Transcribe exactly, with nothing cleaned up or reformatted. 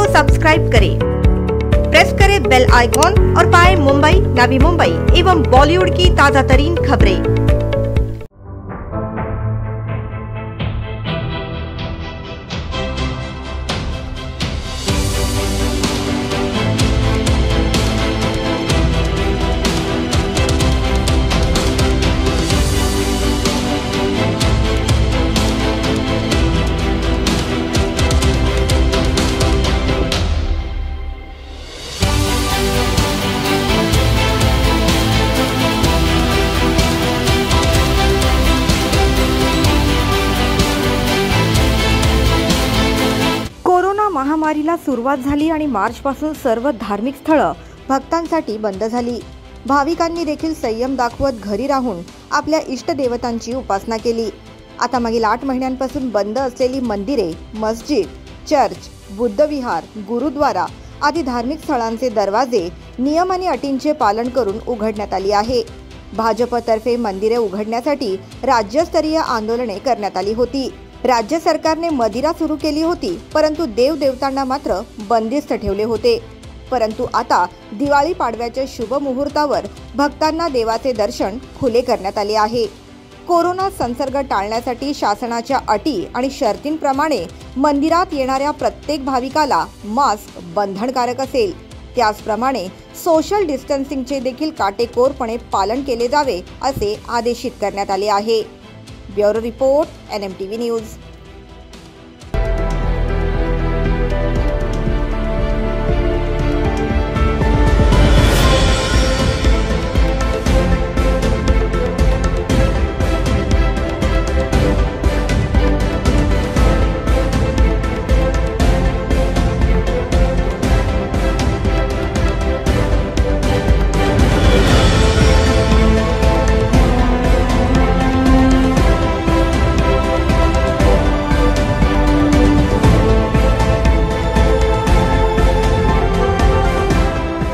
Subscribe करें, press करें bell icon और पाएं मुंबई, नवी मुंबई एवं बॉलीवुड की ताजा तरीन खबरें। महामारीला सुरुवात झाली आणि मार्च पासून सर्व धार्मिक स्थळं भक्तांसाठी बंद झाली। भाविकांनी देखील संयम दाखवत घरी राहून आपल्या इष्टदेवतांची उपासना केली। आता मागील आठ महिन्यांपासून बंद असलेली मंदिरे, मस्जिद, चर्च, बुद्धविहार, गुरुद्वारा आदी धार्मिक स्थळांचे दरवाजे नियम आणि अटींचे पालन करून उघडण्यात आली आहे। भाजपतर्फे मंदिरे उघडण्यासाठी राज्यस्तरीय आंदोलने करण्यात आली होती। राज्य सरकारने मदिरा सुरू केली होती, परंतु देवदेवतांना मात्र बंदिस्त ठेवले होते। परंतु आता दिवाळी पाडव्याच्या शुभ मुहूर्तावर भक्तांना देवाचे दर्शन खुले करण्यात आले आहे। कोरोना संसर्ग टाळण्यासाठी शासनाच्या अटी आणि शर्तींप्रमाणे मंदिरात येणाऱ्या प्रत्येक भाविकाला मास्क बंधनकारक असेल। त्याचप्रमाणे सोशल डिस्टन्सिंगचे देखील काटेकोरपणे पालन केले जावे असे आदेशित करण्यात आले आहे। Bureau report, N M T V news.